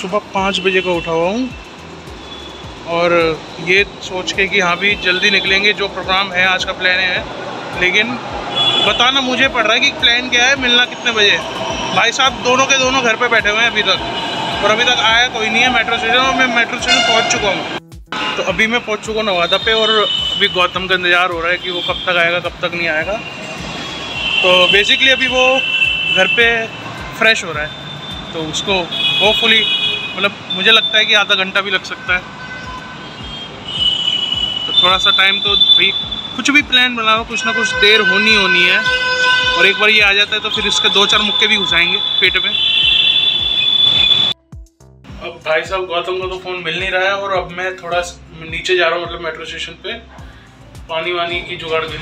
सुबह 5 बजे का उठा हुआ हूँ और ये सोच के कि हाँ भी जल्दी निकलेंगे, जो प्रोग्राम है आज का प्लान है, लेकिन बताना मुझे पड़ रहा है कि प्लान क्या है, मिलना कितने बजे। भाई साहब दोनों के दोनों घर पे बैठे हुए हैं अभी तक, और अभी तक आया कोई नहीं है मेट्रो स्टेशन, और मैं मेट्रो स्टेशन पहुँच चुका हूँ। तो अभी मैं पहुँच चुका हूँ नवादा पे, और अभी गौतम का इंतज़ार हो रहा है कि वो कब तक आएगा कब तक नहीं आएगा। तो बेसिकली अभी वो घर पे फ्रेश हो रहा है, तो उसको होपफुली मतलब मुझे लगता है कि आधा घंटा भी लग सकता है। तो थोड़ा सा टाइम तो भाई कुछ भी प्लान बनाओ, कुछ ना कुछ देर होनी है, और एक बार ये आ जाता है तो फिर इसके 2-4 मुक्के भी घुसाएंगे पेट में। अब भाई साहब गौतम को तो फ़ोन मिल नहीं रहा है, और अब मैं थोड़ा नीचे जा रहा हूँ, मतलब मेट्रो स्टेशन पे पानी वानी की जुगाड़ के लिए।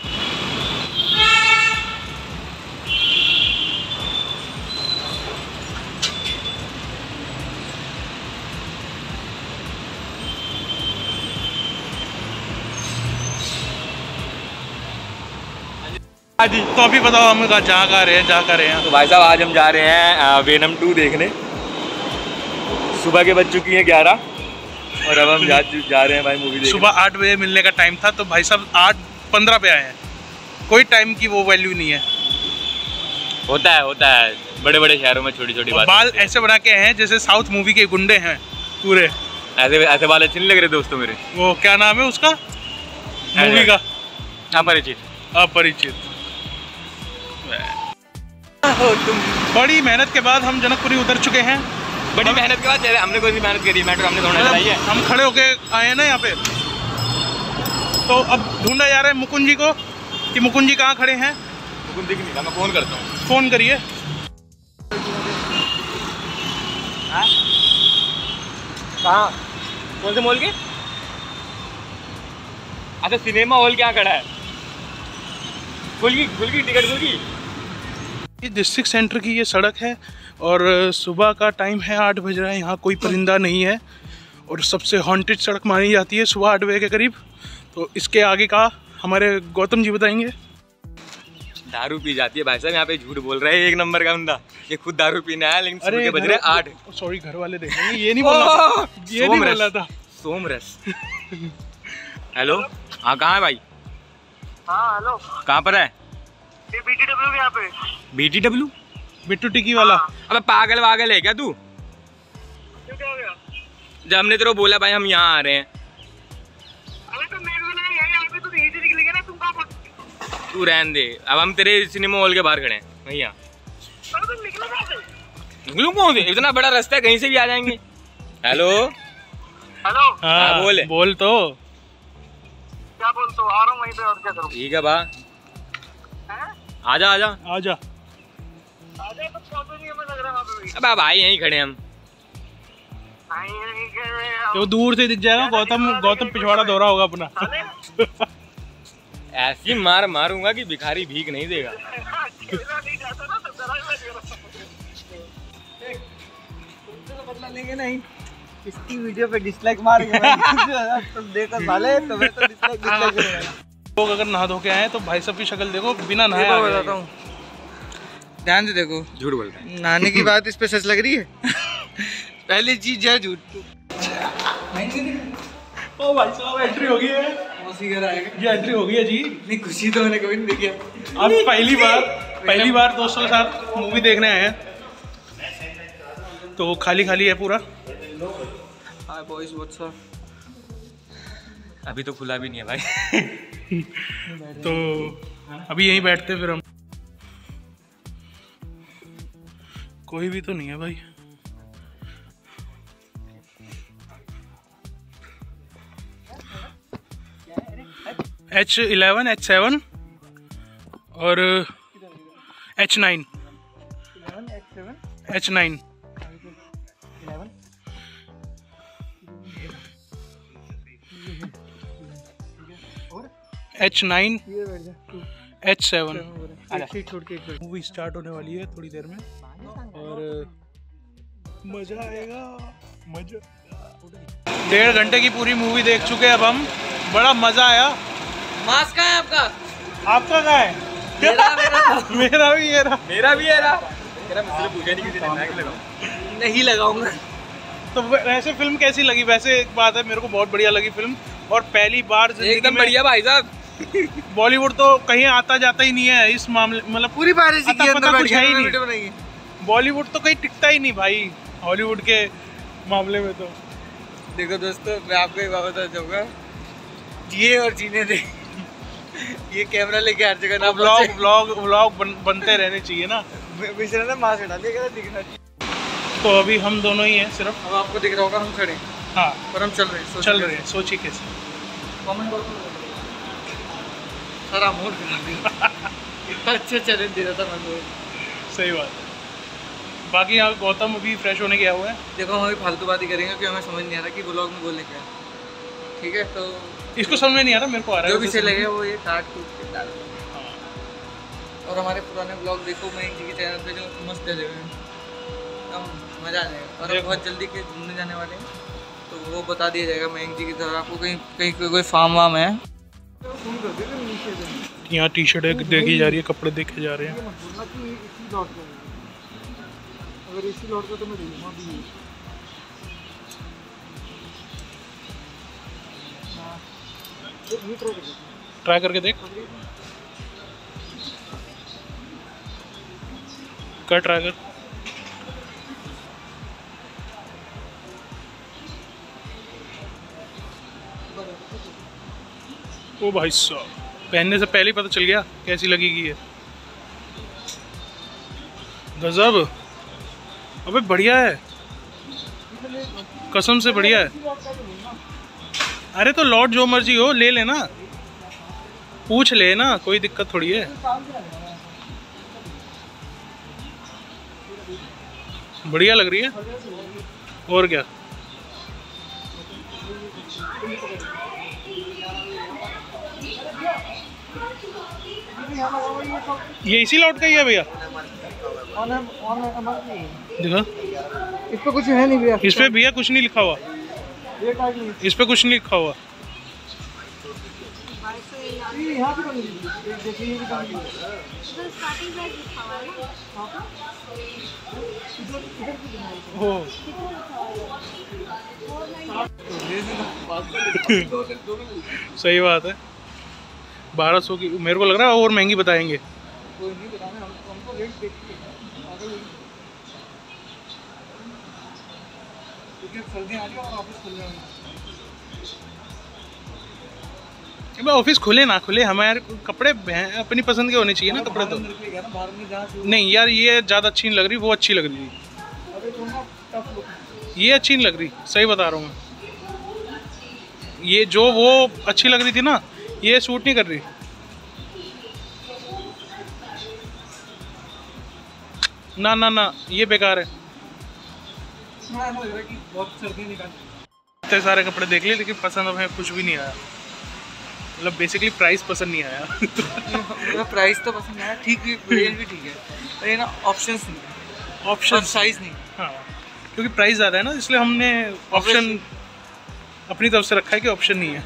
तो अभी बताओ हम जा रहे हैं। तो भाई साहब आज हम जा रहे हैं वेनम 2 देखने। सुबह के बज चुकी हैं 11 और अब हम जा रहे हैं भाई मूवी देखने। सुबह 8 बजे मिलने का टाइम था, तो भाई साहब 8:15 पे आए हैं। कोई टाइम की वो वैल्यू नहीं है। होता है बड़े बड़े शहरों में छोटी छोटी बात। बाल ऐसे बना के हैं जैसे साउथ मूवी के गुंडे हैं पूरे। ऐसे बाल अच्छे नहीं लग रहे दोस्तों मेरे। वो क्या नाम है उसका मूवी का? अपरिचित। तुम बड़ी मेहनत के बाद हम जनकपुरी उतर चुके हैं। बड़ी मेहनत के बाद हमने कोई भी मेहनत करी, मेट्रो हमने दौड़ना चाहिए। हम खड़े होके आए हैं ना यहाँ पे, तो अब ढूंढा जा रहा है मुकुंद जी को कि मुकुंद जी कहाँ खड़े हैं। मुकुंद दिख नहीं रहा, मैं फ़ोन करता हूँ। फ़ोन करिए। कहाँ? कौन से मॉल के? अच्छा सिनेमा हॉल क्या खड़ा है? खुल गई टिकट खुल गई। ये डिस्ट्रिक्ट सेंटर की ये सड़क है, और सुबह का टाइम है, 8 बज रहा है। यहाँ कोई परिंदा नहीं है, और सबसे हॉन्टेड सड़क मानी जाती है सुबह 8 बजे के करीब। तो इसके आगे का हमारे गौतम जी बताएंगे। दारू पी जाती है भाई साहब, यहाँ पे झूठ बोल रहे हैं एक नंबर का बंदा। ये खुद दारू पीने आया, लेकिन सुबह के बज रहे 8। सॉरी घर वाले देखेंगे, ये नहीं बोला, ये नहीं बोला था। सोमरस। हेलो, हाँ कहाँ है भाई? हाँ हेलो, कहाँ पर है? BTW के यहाँ पे। BTW? बिट्टू टिकी वाला। अबे पागल वागल है क्या तू? क्यों क्या हो गया? जब हमने तेरे को बोला भाई हम यहाँ आ रहे हैं। अबे तो मेरे को लगा यहाँ पे तो यहीं से निकलेंगे ना, तुम कहाँ पहुँच? तू रहने दे, अब हम तेरे सिनेमा हॉल के बाहर खड़े हैं भैया। अरे तुम निकलो कहाँ से? निकलूँ कौन से? इतना बड़ा रास्ता है, कहीं से भी आ जाएंगे। हेलो हाँ बोल तो। क्या बोल तो? आ रहा हूँ वहीं पे, और क्या करूँ? ठीक है बा, आजा आजा तो पहुँचो नहीं, हमें लग रहा है वहाँ पे। अब भाई यहीं खड़े हम। तो दूर से दिख जाएगा गौतम पिछवाड़ा दौरा होगा अपना। ऐसी मार मारूंगा कि भिखारी भीख नहीं देगा। बदला लेंगे नहीं, इसकी वीडियो पे डिसलाइक मारेंगे। तुम देखो साले, तुम्हें तो डिसलाइक। लोग अगर नहा धो के आए तो भाई साहब की शक्ल देखो, बिना नहाए बताता हूँ, ध्यान से देखो। झूठ बोलता है। नहाने की बात इस पे सच लग रही है। पहली चीज है झूठ। ओ भाई साहब एंट्री हो गई है। ये एंट्री हो गई है जी। नहीं खुशी तो मैंने कभी नहीं देखी है। आज पहली बार दोस्तों के साथ मूवी देखने आए हैं, तो खाली है पूरा। Hi boys, what's up? अभी तो खुला भी नहीं है भाई। तो अभी यहीं बैठते फिर हम। कोई भी तो नहीं है भाई। H11, H7 और H9। H9 H9 H7। Movie start होने वाली है थोड़ी देर में, और मजा आएगा। 1.5 घंटे की पूरी मूवी देख चुके हैं अब हम। बड़ा मजा आया। मास्क कहाँ है आपका? आपका कहाँ है? मेरा भी है। नहीं लगाऊंगा। तो वैसे फिल्म कैसी लगी? वैसे एक बात है, मेरे को बहुत बढ़िया लगी फिल्म, और पहली बार एकदम बढ़िया भाई साहब। बॉलीवुड तो कहीं आता जाता ही नहीं है इस मामले, मतलब पूरी बारिश की अंदर कुछ है ही वीडियो बनाएंगे। बॉलीवुड तो कहीं टिकता ही नहीं भाई हॉलीवुड के मामले में। तो देखो दोस्तों, मैं आपको एक बात बताना चाहूँगा, जिए और जीने दे। ये कैमरा लेके हर जगह ना व्लॉग बनते रहने चाहिए ना। मिश्रा ने मास्क हटा दिया, दिखना चाहिए। तो अभी हम दोनों ही हैं सिर्फ। अब आपको दिख रहा होगा हम खड़े, हाँ, पर हम चल रहे हैं। सोचिए कैसे। कमेंट बॉक्स में सारा मूड खराब दिया। इतना अच्छा चैलेंज दे रहा था मैं। सही बात है। बाकी यहाँ गौतम अभी फ्रेश होने गया हुआ है। देखो हम अभी फालतू बात ही करेंगे क्योंकि हमें समझ नहीं आ रहा कि ब्लॉग में बोलने क्या है। ठीक है, तो इसको समझ में नहीं आ रहा, मेरे को आ रहा है। जो भी सही लगे वो ये काट कूट के डाल। और हमारे पुराने ब्लॉग देखो मयंक जी के चैनल पे, जो मस्त डले हुए हैं, मज़ा आ जाएगा। और बहुत जल्दी के घूमने जाने वाले हैं, तो वो बता दिया जाएगा मयंक जी की तरह। आपको कहीं कोई फार्म वार्म है। यहाँ टी शर्ट देखी जा रही है, कपड़े देखे जा रहे हैं। अगर इसी लौट का तो मैं ट्राई करके देख, कर ट्राई कर। ओ भाई साहब, पहनने से पहले ही पता चल गया कैसी लगेगी ये। गजब, अबे बढ़िया है, कसम से बढ़िया है। अरे तो लौट जो मर्जी हो ले लेना, पूछ ले ना, कोई दिक्कत थोड़ी है। बढ़िया लग रही है, और क्या। ये इसी लौट का ही है भैया, देखो इस पे कुछ है नहीं भैया। इस पे भैया कुछ नहीं लिखा हुआ, इस पे कुछ नहीं लिखा हुआ। सही बात है। 1200 की मेरे को लग रहा है और महंगी बताएंगे। कोई नहीं बताना, हमको रेट देखिए। सर्दियाँ आ रही है और ऑफिस खुल रहे हैं। ऑफिस खुले ना खुले, हमारे कपड़े अपनी पसंद के होने चाहिए ना कपड़े। तो नहीं यार, ये ज़्यादा अच्छी नहीं लग रही, वो अच्छी लग रही थी। ये अच्छी नहीं लग रही, सही बता रहा हूँ मैं। ये जो वो अच्छी लग रही थी ना, ये सूट नहीं कर रही। ना ना ना, ये बेकार है। इतने सारे कपड़े देख लिए, लेकिन पसंद हमें कुछ भी नहीं आया। मतलब बेसिकली प्राइस पसंद नहीं आया। प्राइस तो पसंद आया, ठीक है, रेंज भी ठीक है, पर ये ना ऑप्शंस नहीं, ऑप्शन साइज नहीं। हाँ, क्योंकि प्राइस ज़्यादा है ना, इसलिए हमने ऑप्शन अपनी तरफ से रखा है कि ऑप्शन नहीं है।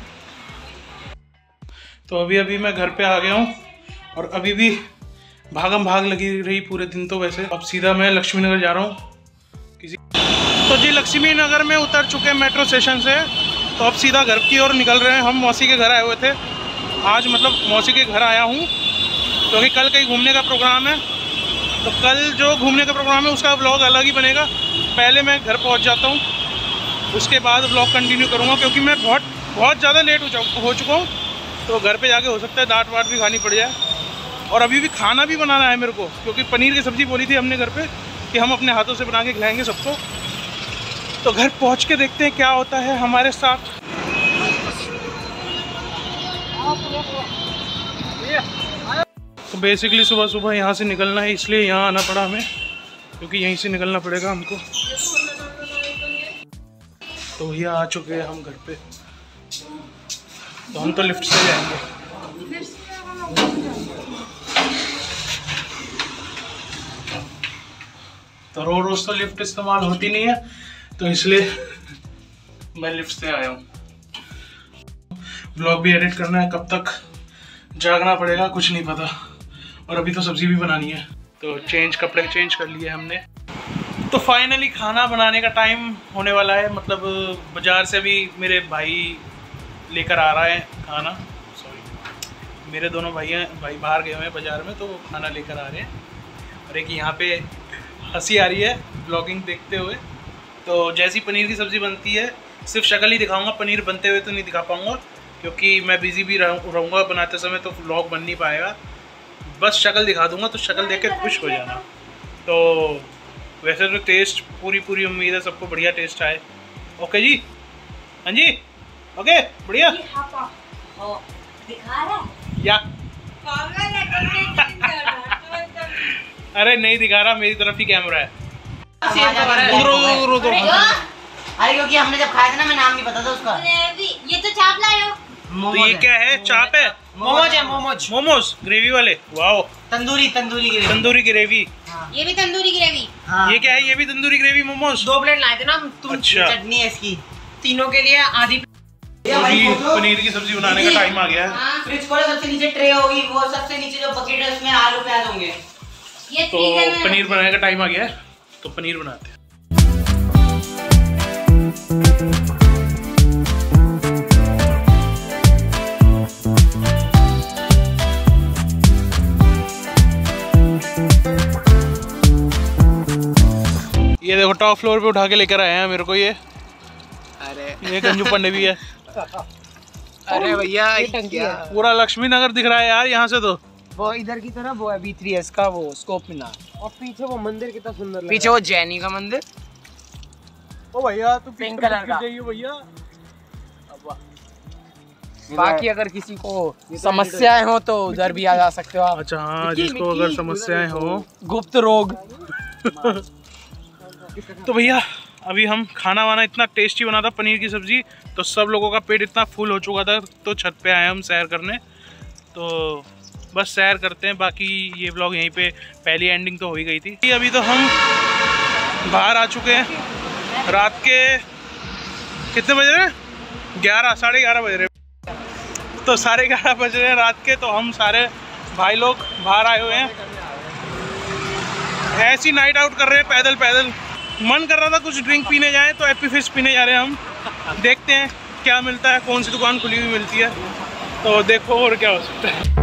तो अभी मैं घर पे आ गया हूँ, और अभी भी भागम भाग लगी रही पूरे दिन। तो वैसे अब सीधा मैं लक्ष्मी नगर जा रहा हूँ किसी। तो जी लक्ष्मी नगर में उतर चुके हैं मेट्रो स्टेशन से, तो अब सीधा घर की ओर निकल रहे हैं। हम मौसी के घर आए हुए थे आज, मतलब मौसी के घर आया हूँ क्योंकि कल कहीं घूमने का प्रोग्राम है। तो कल जो घूमने का प्रोग्राम है उसका व्लॉग अलग ही बनेगा। पहले मैं घर पहुँच जाता हूँ, उसके बाद व्लॉग कंटिन्यू करूँगा, क्योंकि मैं बहुत ज़्यादा लेट हो चुका हूँ। तो घर पे जाके हो सकता है डांट वाट भी खानी पड़ जाए। और अभी भी खाना भी बनाना है मेरे को, क्योंकि पनीर की सब्ज़ी बोली थी हमने घर पे कि हम अपने हाथों से बना के खिलाएंगे सबको। तो घर पहुंच के देखते हैं क्या होता है हमारे साथ। तो बेसिकली सुबह सुबह यहाँ से निकलना है, इसलिए यहाँ आना पड़ा हमें, क्योंकि यहीं से निकलना पड़ेगा हमको। तो भैया आ चुके हैं हम घर पे, तो हम तो लिफ्ट से जाएंगे। तो रोज़ तो लिफ्ट इस्तेमाल होती नहीं है, तो इसलिए मैं लिफ्ट से आया हूँ। व्लॉग भी एडिट करना है, कब तक जागना पड़ेगा कुछ नहीं पता। और अभी तो सब्ज़ी भी बनानी है, तो कपड़े चेंज कर लिए हमने। तो फाइनली खाना बनाने का टाइम होने वाला है, मतलब बाज़ार से भी मेरे भाई लेकर आ रहा है खाना। सॉरी, मेरे दोनों भाई बाहर गए हुए हैं बाज़ार में, तो खाना लेकर आ रहे हैं। और एक यहाँ पे हंसी आ रही है ब्लॉगिंग देखते हुए। तो जैसी पनीर की सब्ज़ी बनती है, सिर्फ शक्ल ही दिखाऊंगा, पनीर बनते हुए तो नहीं दिखा पाऊँगा क्योंकि मैं बिज़ी भी रहूँगा बनाते समय, तो व्लॉग बन नहीं पाएगा। बस शक्ल दिखा दूँगा, तो शक्ल देख के खुश हो जाना। तो वैसे तो टेस्ट पूरी उम्मीद है सबको बढ़िया टेस्ट आए। ओके जी, हाँ जी, ओके बढ़िया। या अरे नहीं दिखा रहा, मेरी तरफ ही कैमरा है। अरे क्योंकि हमने जब खाया था ना, मैं नाम नहीं पता था उसका। ये तो चाप लाए हो। तो ये क्या है? चाप है? मोमोज है, मोमोज। मोमोज ग्रेवी वाले, वाओ। तंदूरी ग्रेवी। हाँ। ये भी तंदूरी ग्रेवी। हाँ। ये क्या है? ये भी तंदूरी ग्रेवी मोमोज। 2 प्लेट लाए थे ना तुम। अच्छा, चटनी है इसकी, तीनों के लिए आधी। अभी पनीर की सब्जी बनाने का टाइम आ गया है। हाँ, फ्रिज खोलो, सबसे नीचे ट्रे होगी, वो सबसे नीचे जो बकेट है उसमें आलू प्याज होंगे। ये तो पनीर बनाने का टाइम आ गया है, तो पनीर बनाते हैं। ये देखो टॉप फ्लोर पे उठा के लेकर आए हैं मेरे को ये। अरे ये गंजू पंडे भी है। अरे भैया पूरा लक्ष्मी नगर दिख रहा है यार यहाँ से। तो वो इधर की तरफ वो है B3S का वो स्कोप मिला, और पीछे वो मंदिर कितना सुंदर, पीछे वो जैनी का मंदिर। ओ भैया तू पिंक कलर का भैया। बाकी अगर किसी को समस्याएं हो तो उधर भी आ जा सकते हो आप। अच्छा हाँ, जिसको अगर समस्याएं हो, गुप्त रोग। तो भैया अभी हम खाना वाना इतना टेस्टी बना था पनीर की सब्जी, तो सब लोगों का पेट इतना फुल हो चुका था, तो छत पे आए हम सैर करने। तो बस सैर करते हैं, बाकी ये व्लॉग यहीं पे पहली एंडिंग तो हो ही गई थी। अभी तो हम बाहर आ चुके हैं। रात के कितने बज रहे हैं? 11, 11:30 बज रहे हैं। तो 11:30 बज रहे हैं रात के। तो हम सारे भाई लोग बाहर आए हुए हैं, ऐसी नाइट आउट कर रहे हैं पैदल पैदल। मन कर रहा था कुछ ड्रिंक पीने जाएं, तो एप्पी फिश पीने जा रहे हैं हम। देखते हैं क्या मिलता है, कौन सी दुकान खुली हुई मिलती है, तो देखो और क्या हो सकता है।